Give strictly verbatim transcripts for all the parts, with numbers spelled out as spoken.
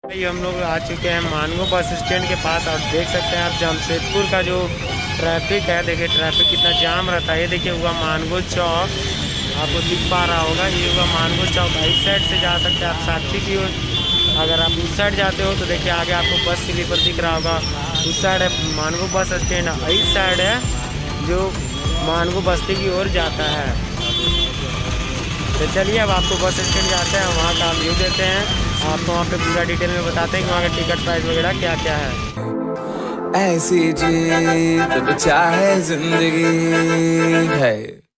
भाई हम लोग आ चुके हैं मानगो बस स्टैंड के पास और देख सकते हैं आप जमशेदपुर का जो ट्रैफिक है। देखिए ट्रैफिक कितना जाम रहता है। ये देखिए हुआ मानगो चौक, आपको दिख पा रहा होगा। ये हुआ मानगो चौक। इस साइड से जा सकते हैं आप साक्षी की ओर। अगर आप उस साइड जाते हो तो देखिए आगे आपको बस स्लीपर दिख रहा होगा। उस साइड है मानगो बस स्टैंड, इस साइड है जो मानगो बस्ती की ओर जाता है। तो चलिए अब आपको बस स्टैंड जाते हैं, वहाँ का व्यू देते हैं, आपको वहाँ पे पूरा डिटेल में बताते हैं कि वहाँ का टिकट प्राइस वगैरह क्या क्या है। ऐसी जीत चाहे जिंदगी है।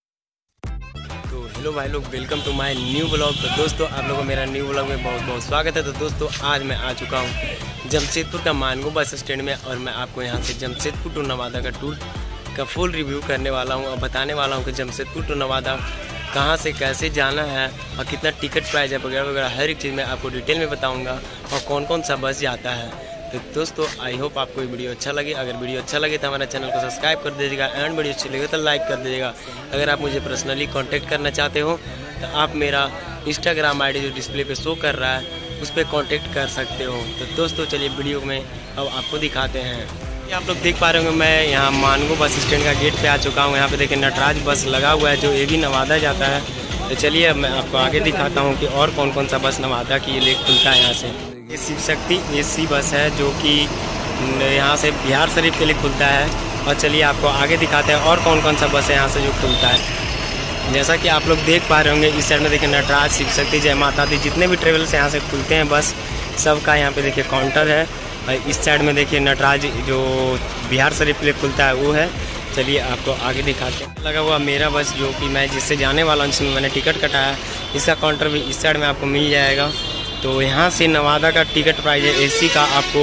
तो हेलो भाई लोग, welcome to my new blog. तो दोस्तों आप लोगों को मेरा न्यू ब्लॉग में बहुत बहुत स्वागत है। तो दोस्तों आज मैं आ चुका हूँ जमशेदपुर का मानगो बस स्टैंड में, और मैं आपको यहाँ से जमशेदपुर टू नवादा का टूर का फुल रिव्यू करने वाला हूँ और बताने वाला हूँ कि जमशेदपुर टू नवादा कहाँ से कैसे जाना है और कितना टिकट प्राइस है वगैरह वगैरह हर एक चीज़ मैं आपको डिटेल में बताऊंगा और कौन कौन सा बस जाता है। तो दोस्तों आई होप आपको ये वीडियो अच्छा लगे। अगर वीडियो अच्छा लगे तो हमारा चैनल को सब्सक्राइब कर दीजिएगा, एंड वीडियो अच्छी लगे तो लाइक कर दीजिएगा। अगर आप मुझे पर्सनली कांटेक्ट करना चाहते हो तो आप मेरा इंस्टाग्राम आई डी जो डिस्प्ले पे शो कर रहा है उस पर कॉन्टेक्ट कर सकते हो। तो दोस्तों चलिए वीडियो में अब आपको दिखाते हैं। आप लोग देख पा रहे होंगे मैं यहाँ मानगो बस स्टैंड का गेट पे आ चुका हूँ। यहाँ पे देखिए नटराज बस लगा हुआ है जो ए वी नवादा जाता है। तो चलिए अब मैं आपको आगे दिखाता हूँ कि और कौन कौन सा बस नवादा की ये लेक खुलता है यहाँ से। ये शिव शक्ति ए सी बस है जो कि यहाँ से बिहार शरीफ के लिए खुलता है। और चलिए आपको आगे दिखाते हैं और कौन कौन सा बस है यहाँ से जो खुलता है। जैसा कि आप लोग देख पा रहे होंगे इस साइड में देखिए नटराज, शिव शक्ति, जय माता दी, जितने भी ट्रेवल्स यहाँ से खुलते हैं बस सबका यहाँ पे देखिए काउंटर है। और इस साइड में देखिए नटराज जो बिहार शरीफ के लिए खुलता है वो है। चलिए आपको आगे दिखाते हैं। लगा हुआ मेरा बस जो कि मैं जिससे जाने वाला हूँ, जिसमें मैंने टिकट कटाया, इसका काउंटर भी इस साइड में आपको मिल जाएगा। तो यहाँ से नवादा का टिकट प्राइस है एसी का आपको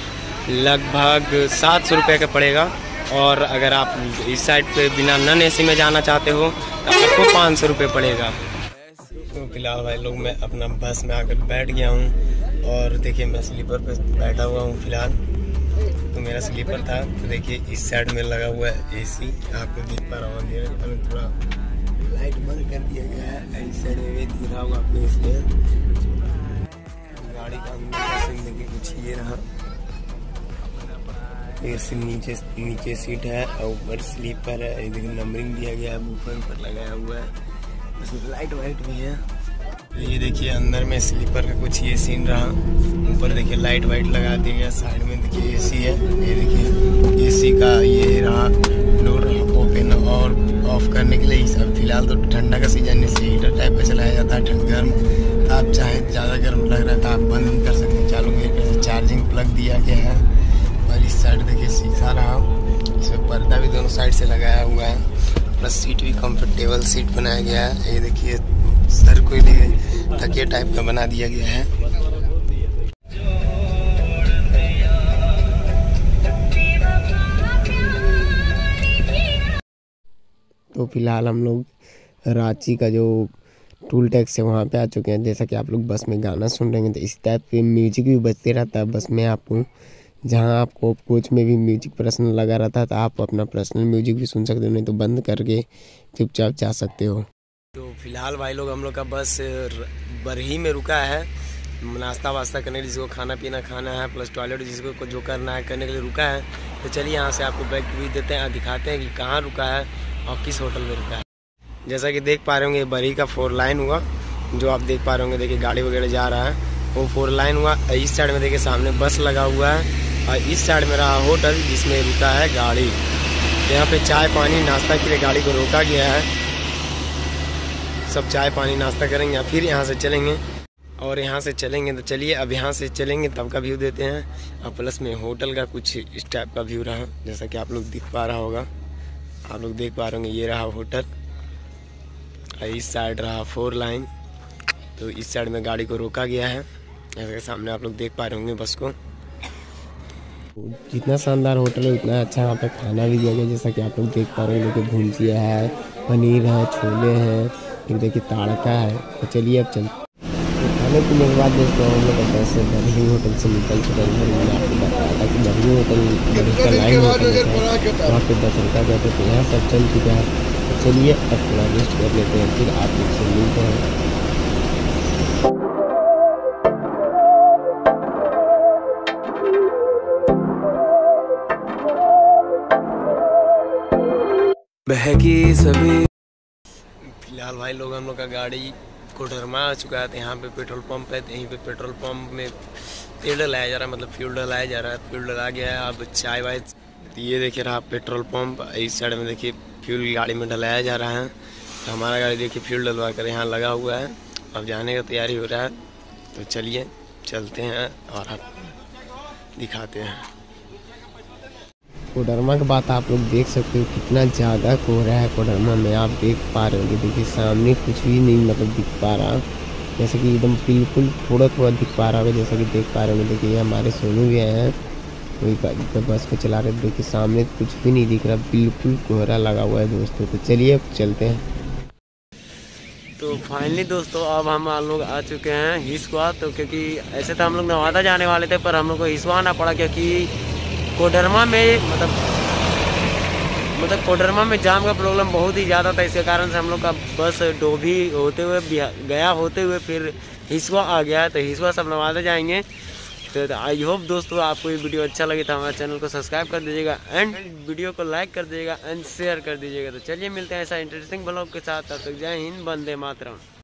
लगभग सात सौ रुपये का पड़ेगा, और अगर आप इस साइड पे बिना नन एसी में जाना चाहते हो तो आपको पाँच सौ रुपये पड़ेगा। तो फिलहाल भाई लोग मैं अपना बस में आकर बैठ गया हूँ और देखिए मैं स्लीपर पे बैठा हुआ हूँ फिलहाल। तो मेरा स्लीपर था, तो देखिए इस साइड में लगा हुआ है एसी, आपको दिख पा रहा हूँ। थोड़ा लाइट बंद कर दिया गया है, इस साइड में दिख रहा होगा आपको। इसलिए गाड़ी का अंदर सीन देखिए कुछ ये रहा, फिर नीचे नीचे सीट है और ऊपर स्लीपर है। ये देखिए नंबरिंग दिया गया है, ऊपर पर लगाया हुआ है, इसमें लाइट वाइट भी है। ये देखिए अंदर में स्लीपर का कुछ ये सीन रहा, ऊपर देखिए लाइट वाइट लगा दिया गया। साइड में देखिए एसी है, ये देखिए एसी का ये रहा डोर ओपन और ऑफ करने के लिए। अब फिलहाल तो ठंडा का सीजन है, हीटर टाइप का चलाया जाता है ठंड गर्म। तो आप चाहे ज़्यादा गर्म लग रहा है तो आप बंद भी कर सकते हैं, चालू करके। चार्जिंग प्लग दिया गया है। और इस साइड देखिए शीशा रहा, इसमें पर्दा भी दोनों साइड से लगाया हुआ है, प्लस सीट भी कंफर्टेबल सीट बनाया गया है। ये देखिए सर को लिए तकिया टाइप का बना दिया गया है। तो फिलहाल हम लोग रांची का जो टूल टैक्स है वहाँ पे आ चुके हैं। जैसा कि आप लोग बस में गाना सुन रहे हैं तो इस टाइप के म्यूजिक भी बजते रहता है बस में आपको। जहाँ आपको कोच में भी म्यूजिक पर्सनल लगा रहता है तो आप अपना पर्सनल म्यूजिक भी सुन सकते हो, नहीं तो बंद करके चुपचाप जा सकते हो। तो फिलहाल भाई लोग हम लोग का बस बरही में रुका है, नाश्ता वास्ता करने के लिए, जिसको खाना पीना खाना है, प्लस टॉयलेट जिसको जो करना है करने के लिए रुका है। तो चलिए यहाँ से आपको बैक भी देते हैं, दिखाते हैं कि कहाँ रुका है और किस होटल में रुका है। जैसा कि देख पा रहे होंगे बरही का फोर लाइन हुआ, जो आप देख पा रहे होंगे देखिए गाड़ी वगैरह जा रहा है वो फोर लाइन हुआ। इस साइड में देखिए सामने बस लगा हुआ है और इस साइड में रहा होटल जिसमें रुका है गाड़ी। यहाँ पे चाय पानी नाश्ता के लिए गाड़ी को रोका गया है, सब चाय पानी नाश्ता करेंगे फिर यहाँ से चलेंगे। और यहाँ से चलेंगे तो चलिए अब यहाँ से चलेंगे तब का व्यू देते हैं। और प्लस में होटल का कुछ इस टाइप का व्यू रहा, जैसा कि आप लोग दिख पा रहा होगा, आप लोग देख पा रहे होंगे ये रहा होटल। और इस साइड रहा फोर लाइन, तो इस साइड में गाड़ी को रोका गया है, जैसे सामने आप लोग देख पा रहे होंगे बस को। जितना शानदार होटल है उतना अच्छा यहाँ पे खाना भी दिया गया। जैसा कि आप लोग देख पा रहे हो, देखिए भुंजिया है, पनीर है, छोले हैं, फिर देखिए ताड़का है। तो चलिए अब चल तो खाने पीने के बाद दोस्तों हम लोग कैसे बरही होटल से निकल चुके हैं। मैंने आपको बताया था कि बरही होटल बरही का लाइन होटल है, वहाँ पे बस रुका गया था। तो यहाँ सब चल चुका है। तो चलिए अब थोड़ा रेस्ट कर लेते हैं, फिर आप लोग से मिलते हैं। बहकी सभी। फिलहाल भाई लोग हम लोग का गाड़ी कोडरमा आ चुका है। तो यहाँ पे पेट्रोल पंप है, तो यहीं पे पेट्रोल पंप में तेल डलाया जा रहा है, मतलब फ्यूल डलाया जा रहा है। फ्यूल डला गया है, अब चाय वाय। ये देखिए रहा पेट्रोल पंप, इस साइड में देखिए फ्यूल गाड़ी में डलाया जा रहा है। तो हमारा गाड़ी देखिए फ्यूल डलवा कर यहाँ लगा हुआ है, अब जाने का तैयारी हो रहा है। तो चलिए चलते हैं और आप दिखाते हैं। कोडरमा की बात आप लोग देख सकते हो कितना ज़्यादा कोहरा है कोडरमा में। आप देख पा रहे होंगे, देखिए सामने कुछ भी नहीं मतलब दिख पा रहा, जैसे कि एकदम बिल्कुल थोड़ा थोड़ा दिख पा रहा होगा, जैसा कि देख पा रहे होंगे। देखिए ये हमारे सोनू भी आए हैं, वही तो बस को चला रहे। देखिए सामने कुछ भी नहीं दिख रहा, बिल्कुल कोहरा लगा हुआ है दोस्तों। तो चलिए अब चलते हैं। तो फाइनली दोस्तों अब हम लोग आ चुके हैं हिस्वा। तो क्योंकि ऐसे तो हम लोग नवादा जाने वाले थे, पर हम लोग को हिस्वा आना पड़ा क्योंकि कोडरमा में मतलब मतलब कोडरमा में जाम का प्रॉब्लम बहुत ही ज़्यादा था। इसके कारण से हम लोग का बस डोभी होते हुए गया होते हुए फिर हिस्वा आ गया। तो हिस्वा सब नवादा जाएंगे। तो आई होप दोस्तों आपको ये वीडियो अच्छा लगे तो हमारे चैनल को सब्सक्राइब कर दीजिएगा एंड वीडियो को लाइक कर दीजिएगा एंड शेयर कर दीजिएगा। तो चलिए मिलते हैं ऐसा इंटरेस्टिंग ब्लॉग के साथ। तब तक जय हिंद, वंदे मातरम।